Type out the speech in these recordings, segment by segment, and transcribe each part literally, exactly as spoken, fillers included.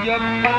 ਜਪੋ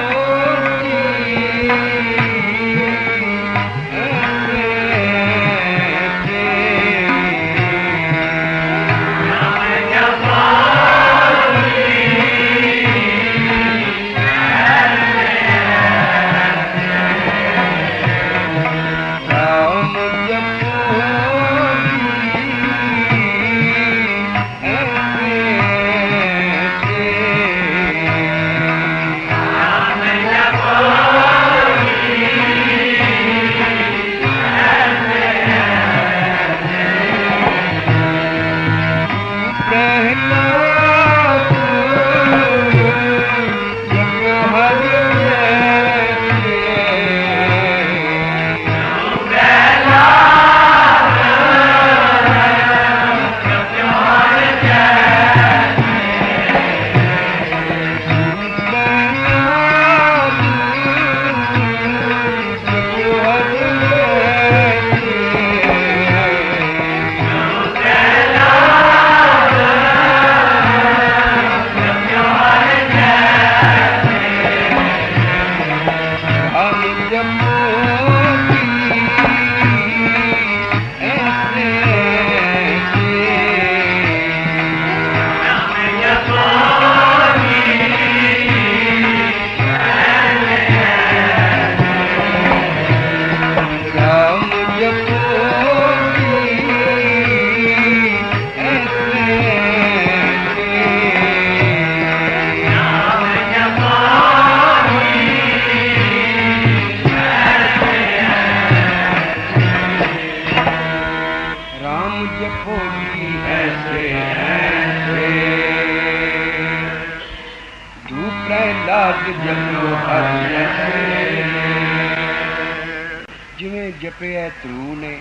जिवें जपिया ध्रुव ने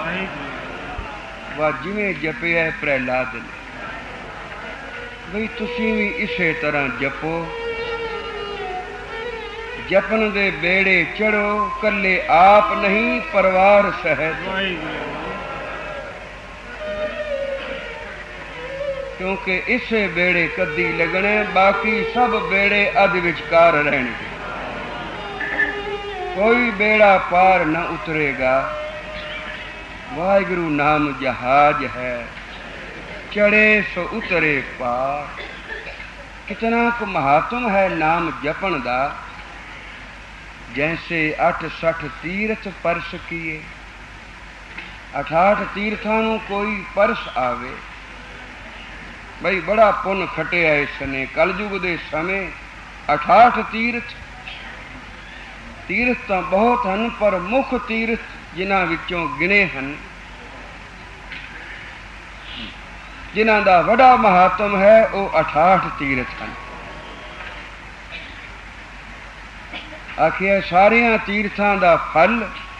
वा जिवें जपिया प्रहलाद ने बई तुसीं भी इसे तरह जपो। जपन दे बेड़े चढ़ो कल्ले आप नहीं परिवार सहित, क्योंकि इसे बेड़े कदी लगने बाकी सब बेड़े अध विचकार रहने। कोई बेड़ा पार न उतरेगा। वाहिगुरु नाम जहाज है चढ़े सो उतरे पार। कितना को महात्म है नाम जपन दा। जैसे अठ सठ तीर्थ परस किए, अठाठ तीर्थां नूं कोई परस आवे। बई बड़ा पुन खटिया इसने कलयुग दे समय अठाठ तीर्थ। तीर्थ तो बहुत हैं पर मुख तीर्थ जिन्हां विचों गिने हैं, जिन्हां दा वड़ा महात्म है वो अठाठ तीर्थ हैं। आखिया सारियां तीर्थां दा फल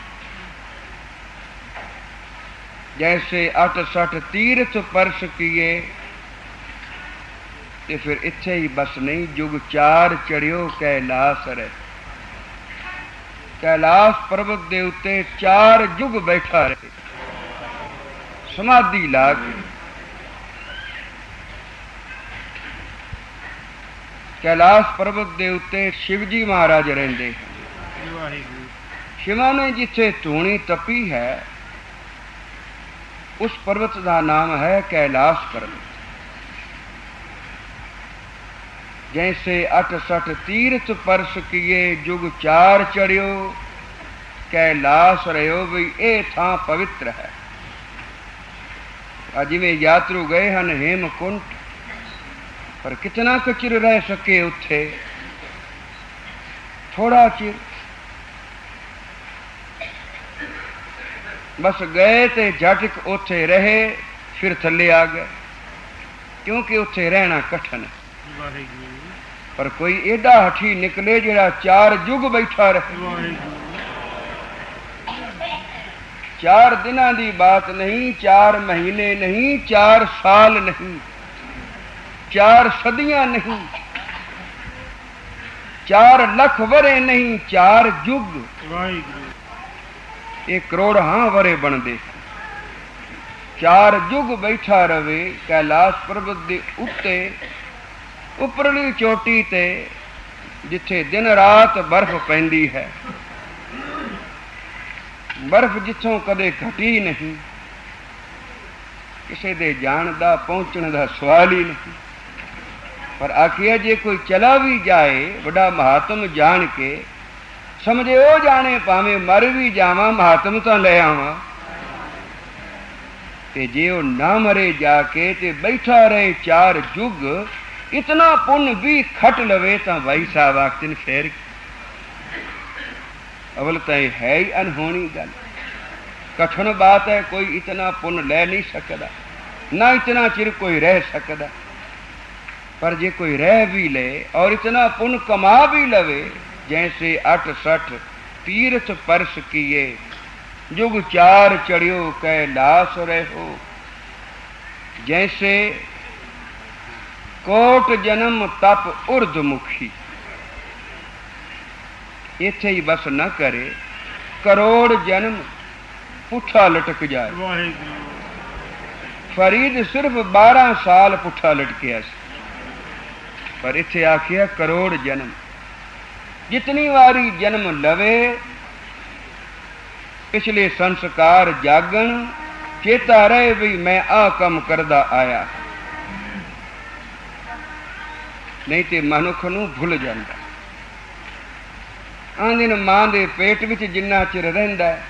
जैसे अठ सठ तीर्थ परस किए ते फिर इत्थे ही बस नहीं। जुग चार चढ़ियो कैलाश रहे। कैलाश पर्वत दे उत्ते चार जुग बैठा रहे समाधि ला के। कैलाश पर्वत दे उत्ते शिव जी महाराज रहिंदे। शिवा ने जिथे धूणी तपी है उस पर्वत का नाम है कैलाश पर्वत। जैसे अठ सठ तीर्थ परस किए जुग चार चढ़ियो कैलाश रहो। भी ये थां पवित्र है। जिवें यात्रु गए हन हेमकुंट, पर कितना क चिर रह सके उत्थे? थोड़ा चिर। बस गए ते झटक उत्थे रहे फिर थले आ गए, क्योंकि उत्थे रहना कठिन है। पर कोई एडा हठी निकले जिहड़ा चार जुग बैठा रहे। चार दिना दी बात नहीं, चार महीने नहीं, चार साल नहीं, चार सदियां नहीं, चार लख वरे नहीं, चार जुग। एक करोड़ हाँ वरे बनते। चार जुग बैठा रवे कैलाश पर्वत दे उत्ते उपरली चोटी ते ਜਿੱਥੇ ਦਿਨ ਰਾਤ ਬਰਫ਼ ਪੈਂਦੀ ਹੈ, ਬਰਫ਼ ਜਿੱਥੋਂ ਕਦੇ ਘਟੀ ਨਹੀਂ, ਕਿਸੇ ਦੇ ਜਾਣ ਦਾ ਪਹੁੰਚਣ ਦਾ ਸਵਾਲ ਹੀ ਨਹੀਂ। ਪਰ ਆਖਿਆ ਜੇ ਕੋਈ ਚਲਾ ਵੀ ਜਾਏ ਵੱਡਾ ਮਹਾਤਮ ਜਾਣ ਕੇ, ਸਮਝੇ ਉਹ ਜਾਣੇ ਭਾਵੇਂ ਮਰ ਵੀ ਜਾਵਾਂ ਮਹਾਤਮ ਤਾਂ ਲੈ ਆਵਾਂ। ਤੇ ਜੇ ਉਹ ਨਾ ਮਰੇ ਜਾ ਕੇ ਤੇ ਬੈਠਾ ਰਹੇ ਚਾਰ ਯੁੱਗ, ਇਤਨਾ ਪੁੰਨ ਵੀ ਖੱਟ ਲਵੇ ਤਾਂ ਭਾਈ ਸਾਹਿਬ ਆਖਦੇ ਫੇਰ ਅਵਲ ਤਾਂ ਇਹ ਹੈ ਹੀ ਅਨਹੋਣੀ ਗੱਲ, ਕਠਨ ਬਾਤ ਹੈ। ਕੋਈ ਇਤਨਾ ਪੁੰਨ ਲੈ ਨਹੀਂ ਸਕਦਾ, ਨਾ ਇਤਨਾ ਚਿਰ ਕੋਈ ਰਹਿ ਸਕਦਾ। पर जे कोई रह भी ले और इतना पुण्य कमा भी लवे, जैसे अठ सठ तीर्थ परस किए, जुग चार चढ़ियो कैलाश रहो, जैसे कोट जन्म तप उर्धमुखी। इथे ही बस न करे, करोड़ जन्म पुठा लटक जाए। फरीद सिर्फ बारह साल पुठा लटकिया सी, पर इत्थे आखिया करोड़ जन्म। जितनी वारी जन्म लवे, पिछले संस्कार जागन, चेता रहे भी मैं आ कम करदा आया, नहीं तो मनुख नूं भुल जांदा। आंदे ने मां दे पेट विच जिन्ना चिर रहिंदा है,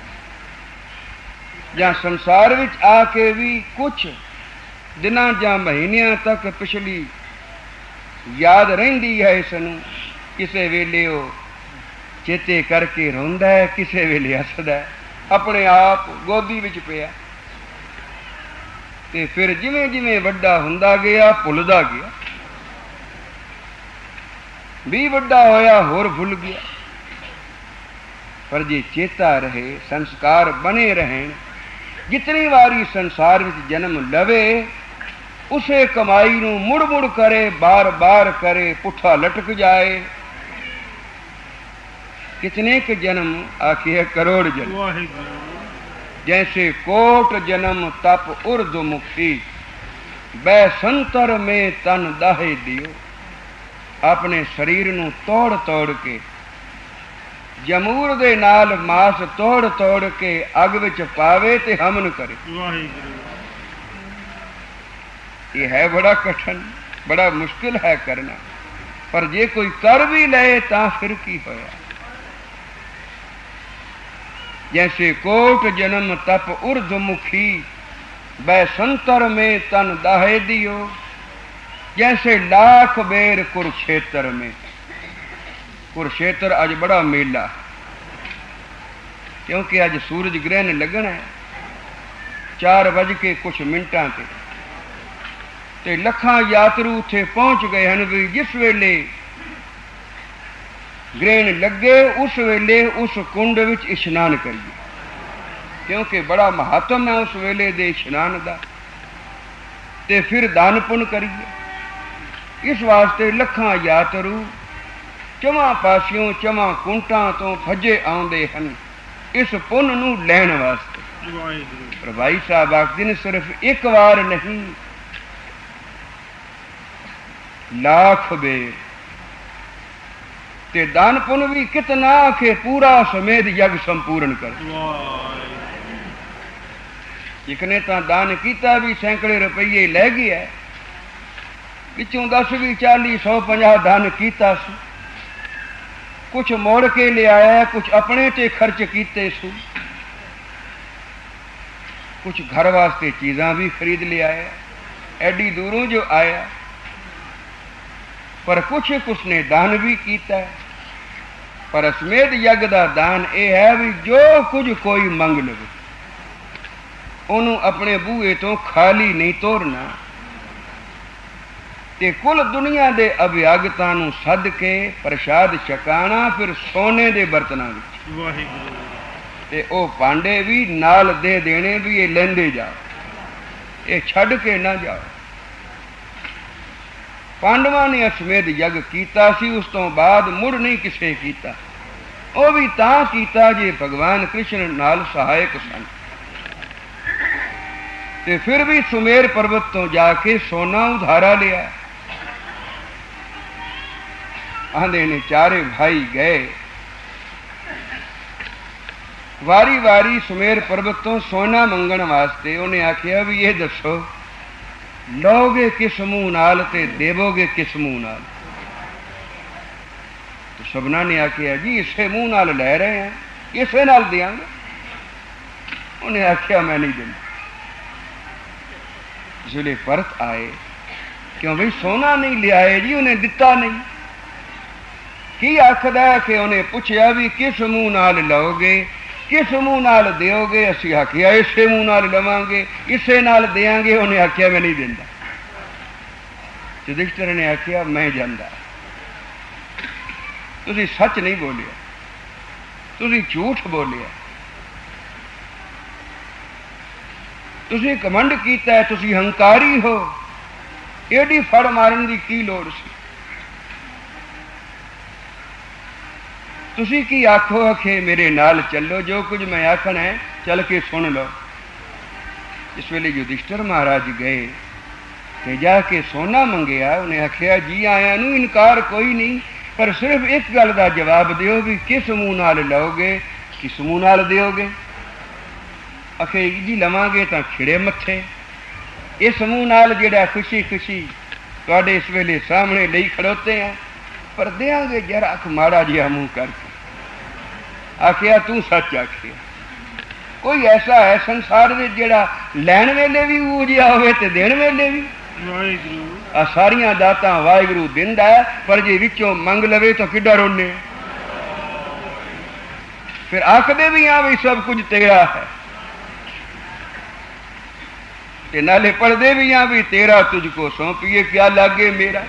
जां संसार विच आके भी कुछ दिनां जां महीनियां तक पिछली याद रहिंदी है। इसनूं किसे वेले वो चेते करके रोंदा है, किसे वेले हसदा है, अपने आप गोदी विच पिया। ते फिर जिवें जिवें वड्डा हुंदा गया भुलदा गया, भी वड्डा होया होर भुल गया। पर जे चेता रहे, संस्कार बने रहें, जितनी वारी संसार विच जन्म लवे, उसे कमाई नूं मुड़ मुड़ करे, बार बार करे, पुठा लटक जाए। कितने के जन्म आखिए करोड़ जन्म, जैसे कोट जन्म तप उर्धमुखी, बैसंतर में तन दाहे दियो। अपने शरीर नूं तोड़ तोड़ के, जमूर दे नाल मास तोड़ तोड़ के अग विच पावे ते हमन करे। ये है बड़ा कठिन, बड़ा मुश्किल है करना, पर जे कोई कर भी ले तां फिर की होया। जैसे कोट जन्म तप उर्धमुखी, बैसंतर में तन दाहे दियो, जैसे लाख बेर कुरुक्षेत्र में। कुरुक्षेत्र अज बड़ा मेला, क्योंकि अज सूरज ग्रहण लगना है चार बज के कुछ मिनटां ते ते लखां यात्रु उत्थे पहुंच गए हैं भी जिस वेले ग्रहण लगे उस वेले उस कुंड विच इशनान करिए, क्योंकि बड़ा महात्म है उस वेले दे इशनान दा। ते फिर दान पुण्य करिए। इस वास्ते लखां यात्रु चवां पासियों चवां कुंटां तो भजे आउंदे हन इस पुण्य नूं लैण वास्ते। पर भाई साहब आखदे ने सिर्फ एक बार नहीं, लाख बेर। ते दान पुण्य भी कितना के पूरा समेत यज्ञ संपूर्ण कर। एक ने तो दान किया भी सैकड़े रुपये लै गया, पिछों दस भी चाली सौ पंजा दान किया, कुछ मोड़ के ले आया, कुछ अपने ते खर्च किते सु, कुछ घर वास्ते चीज़ां भी खरीद ले आया, एडी दूरों जो आया। पर कुछ उसने दान भी किया। पर असमेत यज्ञ का दान यह है भी जो कुछ कोई मंग लवे उन्होंने अपने बूहे तो खाली नहीं तोड़ना। ते कुल दुनिया के अभ्यागतां नूं सद के प्रसाद छकाना, फिर सोने के बर्तनों में ते ओ भांडे भी नाल दे देने भी ये लेंदे जाओ, ये छड़ के ना जाओ। पांडवां ने असमेत यज्ञ कीता सी, उस तो बाद मुड़ नहीं किसे कीता। वो भी तां कीता जे भगवान कृष्ण नाल सहायक सन। ते फिर भी सुमेर पर्वत तो जाके सोना उधारा लिया। आंदे ने चारे भाई गए। वारी वारी सुमेर पर्वत तो सोना मंगण वास्ते उन्हें आखिया भी ये दसो लोगे किस मुंह नाल ते देवोगे किस मुंह नाल। तो सबना ने आखिया जी इसे मुंह नाल लै रहे हैं, इसे नाल देंगे। उन्हें आखिया मैं नहीं देना। जिले परत आए, क्यों भाई सोना नहीं लिया जी, उन्हें दिता नहीं। की आखदा है कि उन्हें पूछया भी किस मुंह नाल लोगे किस मुंह नाल दोगे। असी आखिया इसे मुंह नाल लवांगे, इसे नाल देंगे। उन्हें आखिया मैं नहीं देंदा। युधिष्ठिर ने आखिया मैं जांदा, तुसी सच नहीं बोलिया, तुसी झूठ बोलिया, तुसी कमंड कीता है, तुसी हंकारी हो। एडी फड़ मारन दी की लोड़ सी। तुसी की आखो आखे मेरे नाल चलो, जो कुछ मैं आखना है चल के सुन लो। इस वेले युधिष्ठिर महाराज गए ते जाके सोना मंगया। उन्हें आखिया जी आया नू इनकार कोई नहीं, पर सिर्फ एक गल का जवाब दियो भी किस मुंह नाल लोगे किस मुंह नाल दोगे। आखे जी लवांगे तो खिड़े मत्थे, इस मुंह नाल जेड़ा खुशी खुशी तुहाडे इस वेले सामने लई खड़ोते हैं, पर देंगे जरा अख माड़ा जिहा मुंह करके। आखिया तू सच आखिया। कोई ऐसा है संसार में जेड़ा लैन वेले भी ऊ जिहा होवे ते देण वेले भी। आ सारियां दातां वाहिगुरू दिंदा है, पर जे विचों मंग लवे तो किड्डा रोने। फिर आखदे भी हाँ भी सब कुछ तेरा है, ते नाले पढ़दे भी हाँ भी तेरा तुझको सौंपिए क्या लागे मेरा।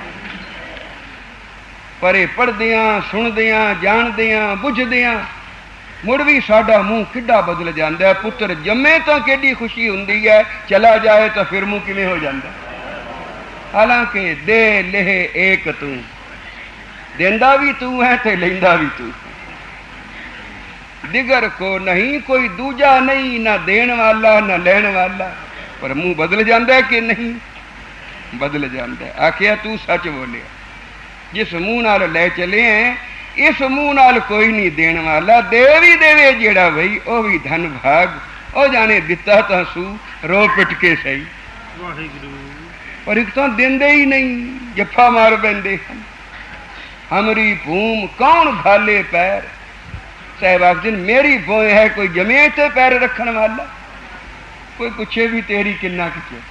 पर पढ़दियां सुनदियां जानदियां बुझदियां मुड़ भी साडा मुंह किड्डा बदल जाता है। पुत्र जमे तो केडी खुशी हुंदी है, चला जाए तो फिर मुंह किवें हो जाता। हालांकि दे लेह एक तू, देंदा भी तू है ते लैंदा भी तू। दिगर को नहीं कोई दूजा नहीं, ना देण वाला ना लैण वाला, पर मुंह बदल जाता है कि नहीं? बदल जाता है। आखिया तू सच बोलिया, जिस मुंह नाल ले चले हैं इस मुंह नाल कोई नहीं देण वाला। दे भी देवे जेड़ा भाई ओ भी धन भाग, ओ जाने दिता तो सू रो पिट के सही, पर एक तो देंदे ही नहीं, जफा मार पैंदे। हमरी भूम कौन घाले पैर, सहवाग दिन मेरी भोए है कोई जमे ते पैर रखन वाला, कोई पूछे भी तेरी किन्ना किचे।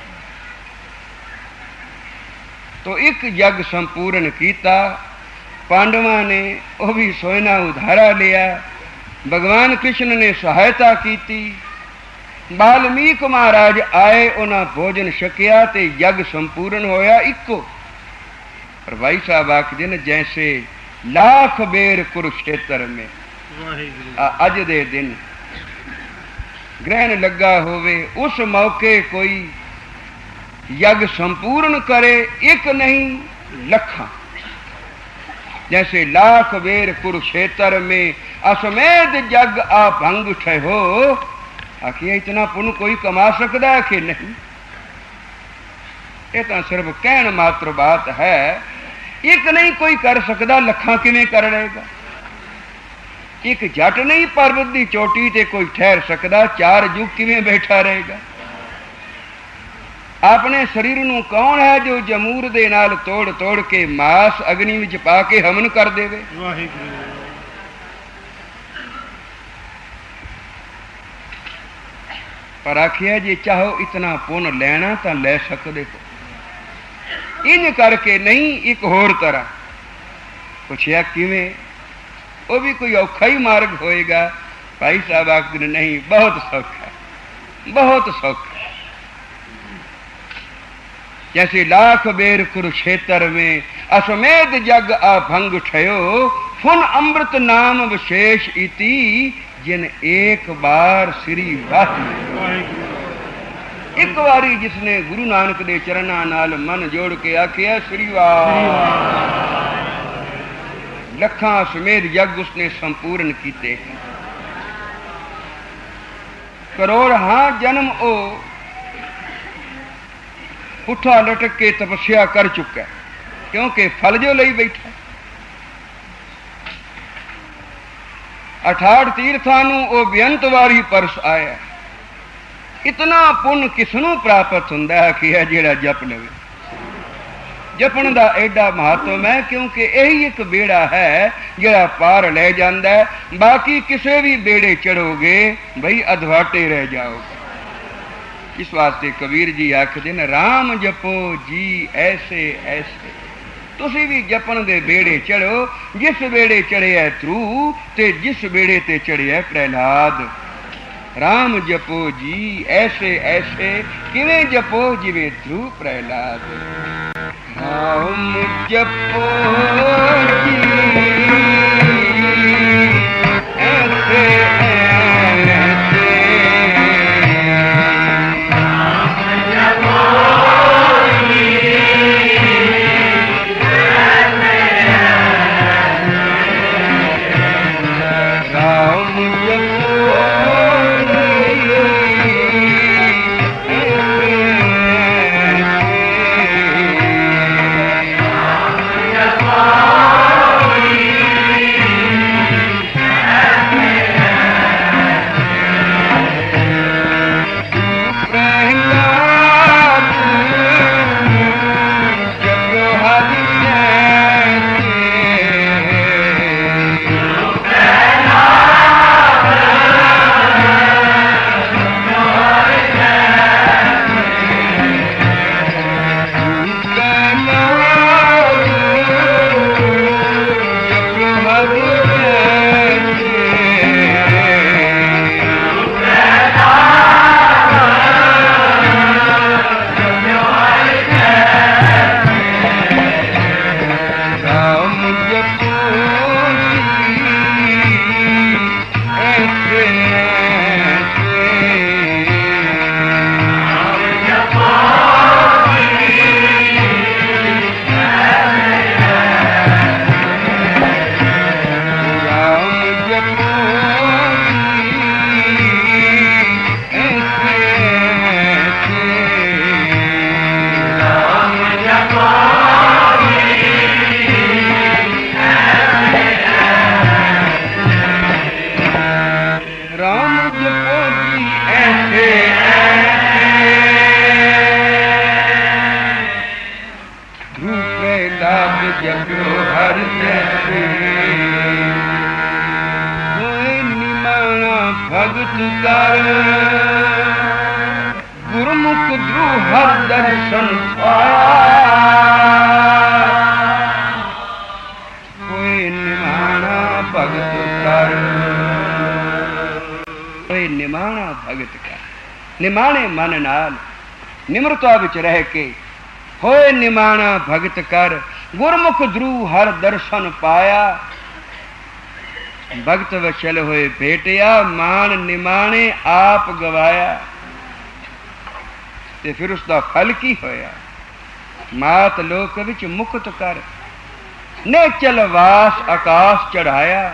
तो एक जग संपूर्ण कीता पांडवा ने, वह भी सोना उधारा लिया। भगवान कृष्ण ने सहायता की। वाल्मीकि महाराज आए, उन्हें भोजन छकिया ते जग संपूर्ण होया इको। पर भाई साहब आखदे ने जैसे लाख बेर कुरुक्षेत्र में अज दे दिन ग्रहण लगा होवे, उस मौके कोई यज्ञ संपूर्ण करे, एक नहीं लखा। जैसे लाख बेर कुरुक्षेत्र में असमेध जग आ भंग ठहो। आखिए इतना पुण्य कोई कमा सकता है कि नहीं? ये तो सिर्फ कहन मात्र बात है। एक नहीं कोई कर सकता, लखा किवें कर लेगा? एक जट नहीं पर्वत की चोटी ते कोई ठहर सकता, चार युग किवें बैठा रहेगा? अपने शरीर नू कौन है जो जमूर दे नाल तोड़ तोड़ के मांस अग्नि विच पा के हवन कर देवे? पर आखिया जे चाहो इतना पुण्य लेना तो ले सकते हो। इन करके नहीं, एक होर तरह पूछया किवें? वो भी कोई औखा ही मार्ग होएगा? भाई साहब आखदे नहीं, बहुत सौखा, बहुत सौखा। जैसे लाख बेर कुरुक्षेत्र में असमेध जग आ भंग ठयो, फुन अमृत नाम विशेष इति, जिन एक बार श्री वाह। एक बारी जिसने गुरु नानक दे चरणा नाल मन जोड़ के आखिया श्री वाह, लखा समेत यज्ञ उसने संपूर्ण कीते। करोड़ हाँ जन्म ओ पुठा लटक के तपस्या कर चुका है, क्योंकि फल जो लई बैठा। अठाठ तीर्थां नूं ओ बेअंत वारी परस आया। इतना पुण्य किसनों प्राप्त हुंदा है कि है जिहड़ा जप लवे। जपण दा एडा महत्व है क्योंकि यही एक बेड़ा है जिहड़ा पार ले जांदा है। बाकी किसी भी बेड़े चढ़ोगे भाई अधवाटे रह जाओगे। इस वास्ते कबीर जी आखदे ने राम जपो जी ऐसे ऐसे। तुसी भी जपन दे बेड़े चढ़ो जिस बेड़े चढ़े है ध्रुव ते जिस बेड़े ते चढ़े है प्रहलाद। राम जपो जी ऐसे ऐसे किवें जपो जिवें ध्रुव प्रहलाद। राम जपो जी ऐसे ऐसे निमाणे मन नाल निमरता विच रह के होए निमाणा भगत कर गुरमुख ध्रुव हर दर्शन पाया। भगत वचल होए भेटिया मान निमाणे आप गवाया। ते फिर उसका फल की होया मात लोक विच मुक्त कर ने चल वास आकाश चढ़ाया।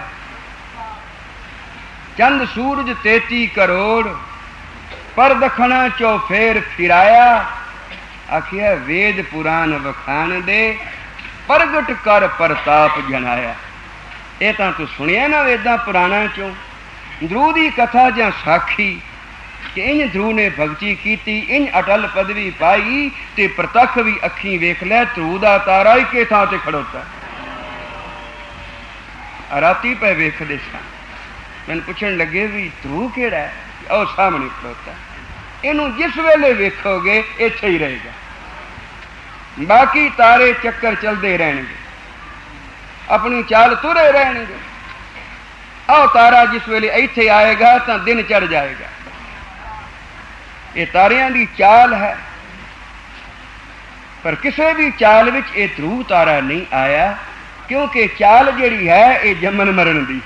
चंद सूरज तेती करोड़ पर दखना चो फेर फिराया। आखिया वेद पुराण वखान दे प्रगट कर प्रताप जनाया। ये तो तू सुनिया ना वेदा पुराणा चो ध्रुव की कथा जा साखी कि इंज ध्रुव ने भगती की इंज अटल पदवी पाई ते प्रतख भी अखी वेख लै ध्रुव का तारा ही के थां ते खड़ोता। राती पे वेखदे सा मैंने पूछन लगे भी ध्रुव केड़ा है और सामने खड़ोता। इनू जिस वेले वेखोगे इत्थे ही रहेगा। बाकी तारे चक्कर चलते रहेंगे अपनी चाल तुरे रहेंगे। आओ तारा जिस वेले इत्थे आएगा तो दिन चढ़ जाएगा। ये तारियां दी चाल है पर किसी भी चाल विच ये ध्रुव तारा नहीं आया क्योंकि चाल जिहड़ी है ये जमन मरण दी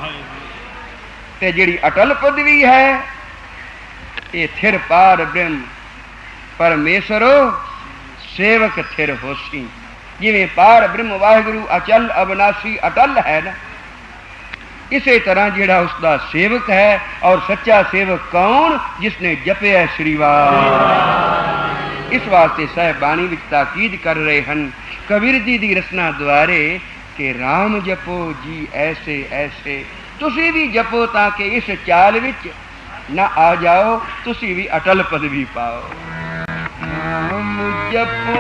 ते जिहड़ी अटल पदवी है ये थिर पार ब्रह्म परमेश्वरो सेवक थिर होसी। जिवें पार ब्रह्म वाहिगुरु अचल अविनाशी अटल है ना इसे तरह जिहड़ा उसका सेवक है। और सच्चा सेवक कौन जिसने जपया श्रीवास। इस वास्ते साहिबानी विच ताकीद कर रहे हैं कबीर जी की रचना द्वारे कि राम जपो जी ऐसे ऐसे तुसी भी जपो ताकि इस चाल विच ना आ जाओ, तुसी भी अटल पदवी पाओ। नाम जपो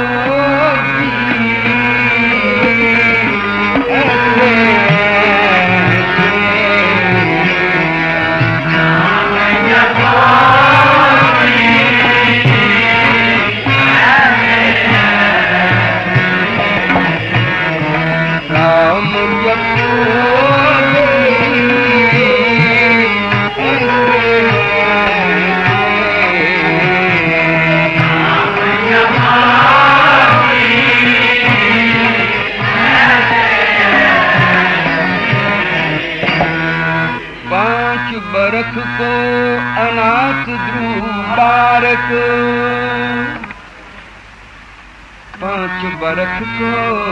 बरख को अनाथ ध्रुव बारक, पांच बरख को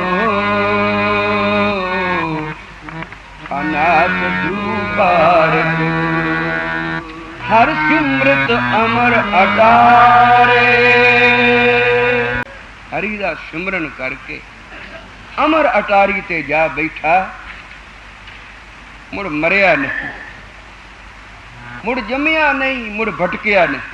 अनाथ ध्रुव बारक, हर सिमरत अमर अटारे। हरि दा सिमरन करके अमर अटारी ते जा बैठा, मुड़ मरिया नहीं, मुड़ जमिया नहीं, मुड़ भटकिया नहीं।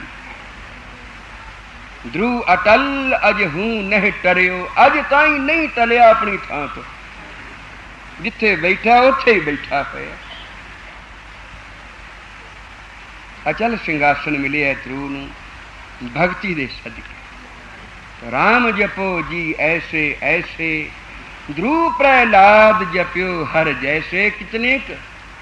ध्रुव अटल अज हूं नहीं टरियो, अज ताई नहीं टलिया अपनी थां तो, जिथे बैठा उथे ही बैठा होया। अचल सिंघासन मिले है ध्रुव नूं भगती दे सदके। राम जपो जी ऐसे ऐसे, ध्रुव प्रहलाद जपियो हर जैसे। कितने क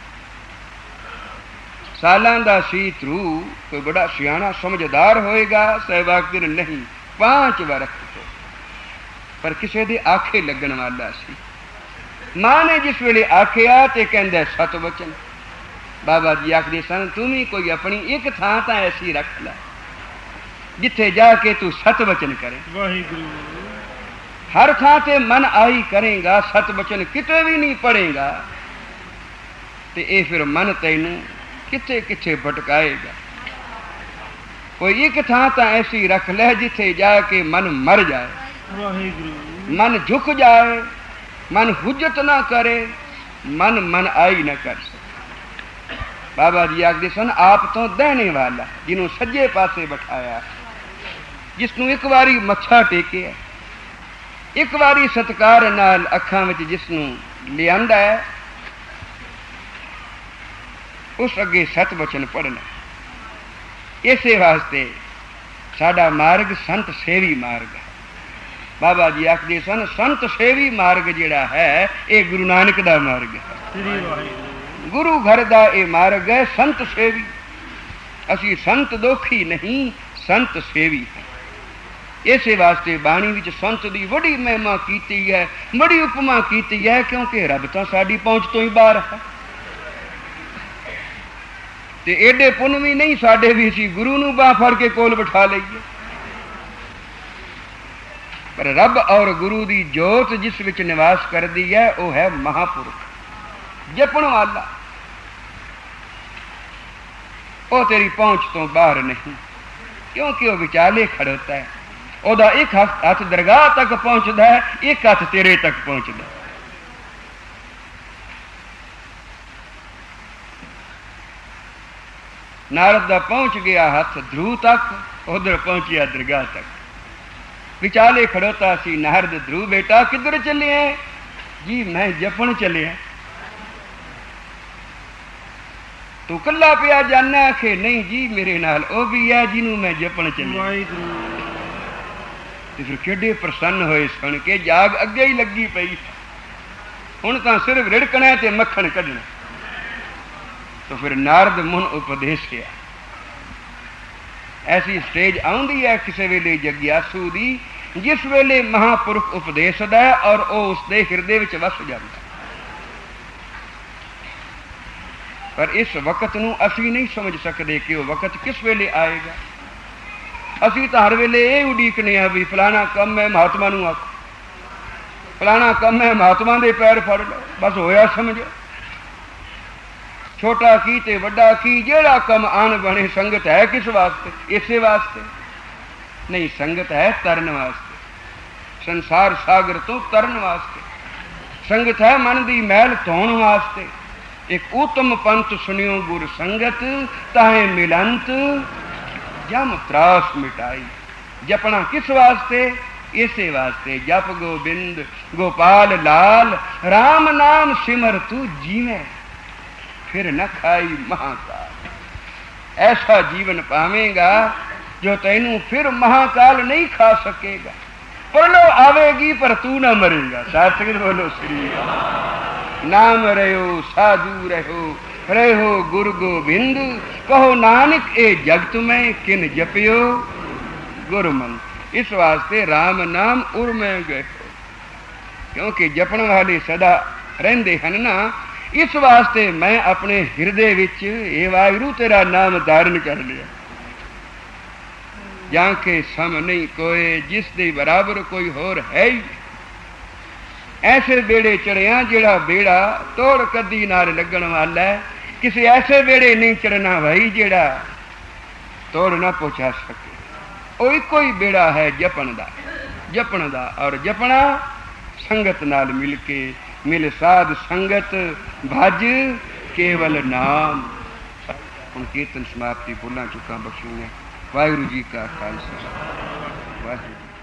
सालां दा सी ध्रुव, कोई बड़ा सियाना समझदार होएगा, सहबाग नहीं, पांच बरख तो, पर किसी दे आखे लगन वाला सी। मां ने जिस वेले आखिया ते कहंदा सत वचन। बाबा जी आखदे सन तू भी कोई अपनी एक थां तां ऐसी रख लै जिथे जाके तू सत वचन करे। वाहिगुरू हर थां ते मन आई करेगा, सत वचन किते भी नहीं पढ़ेगा, ते ए फिर मन तैनू किथे किथे भटकाएगा। कोई एक थां तां ऐसी रख ले जिथे जाके मन मर जाए, मन झुक जाए, मन हुज्जत ना करे, मन मन आई ना कर सके। बाबा जी आखदे सन आप तो दहने वाला जिन्हों सज्जे पासे बिठाया, जिसनों एक बारी मत्था टेकिया, एक बारी सत्कार नाल अखां विच जिसनों लियांदा है, उस अगे सत वचन पढ़ना। इसे वास्ते साडा मार्ग संत सेवी मार्ग है। बाबा जी आखदे सन संत सेवी मार्ग जिहड़ा है ये गुरु नानक दा मार्ग है। गुरु घर दा ये मार्ग है संत सेवी। असी संत दोखी नहीं, संत सेवी है। इसे वास्ते बाणी विच संत दी बड़ी महिमा कीती है, बड़ी उपमा कीती है, क्योंकि रब तां साडी पहुंच तो ही बाहर है। ते एडे पुन भी नहीं साडे भी सी गुरु नूं बाह फड़ के कोल बिठा लईए, पर रब और गुरु दी जोत जिस विच निवास करदी है वह है महापुरुष जपण वाला। वो तेरी पहुंच तो बाहर नहीं, क्योंकि वह विचाले खड़ोता है। ओदा एक हाथ दरगाह तक पहुंचता है, एक हाथ तेरे तक पहुंचता है। नारद दा पहुंच गया हाथ ध्रुव तक, उधर पहुंचिया दरगाह तक। विचाले खड़ोता सी नारद, ध्रुव बेटा किधर चले हैं? जी मैं जपन चले हैं। तू कला पिया जाना? आखे नहीं जी मेरे नाल ओ भी है जिन्हों मैं जपन चले। फिर केडे प्रसन्न होए सुन के, जाग अगे ही लगी पई, हुण तां सिर्फ रिड़कना ते मक्खण कढना। तो फिर नारद मुन उपदेशिया। ऐसी स्टेज आउंदी है किसी वेले जग्यासू दी, जिस वेले महापुरुष उपदेशदा है और वह उसके हिरदे विच वस जाता। पर इस वक्त नूं असी नहीं समझ सकते कि वह वक्त किस वेले आएगा। असी तो हर वेले ये उड़ीकने आ भी फलाना कम है महात्मा नूं आखो, फलाना कम है महात्मा दे पैर फड़ लो, बस होया समझो। छोटा की ते वड्डा की, जेड़ा कम आन बने संगत है किस वास्ते? इसे वास्ते नहीं, संगत है तरन वास्ते, संसार सागर तो तरन वास्ते। संगत है मन दी मैल धोण वास्ते, एक उत्तम पंथ सुनियो गुर संगत, ताहे मिलंत जम त्रास मिटाई। जपना किस वास्ते? इसे वास्ते जप गोबिंद गोपाल लाल, राम नाम सिमर तू जीवे, फिर न खाई महाकाल। ऐसा जीवन पावेगा जो तैनू फिर महाकाल नहीं खा सकेगा। परलो आवेगी पर तू न मरेगा। सार्थक बोलो श्री नाम रहो साधु रहो, रहो गुरु गोबिंद, कहो नानक ए जगत में किन जपियो गुरु मंत्र। इस वास्ते राम नाम उर में गए, क्योंकि जपन वाले सदा रहंदे हन ना। इस वास्ते मैं अपने हृदय विच ए वाहिगुरु तेरा नाम धारण कर लिया। जाके सम नहीं कोई, जिस दे बराबर कोई होर है ही। ऐसे बेड़े चढ़िया जेड़ा बेड़ा तोड़ कदी नार लगन वाला है, किसी ऐसे बेड़े नहीं चढ़ना भाई जेड़ा तोड़ ना पहुंचा सके। ओ इको ही बेड़ा है जपन दा, जपन दा। और जपना संगत नाल मिल के, मिल साध संगत भज केवल नाम। उन कीर्तन समाप्ति भुला चुका बख्शू ने। वाहिगुरु जी का खालसा, वाहिगुरु।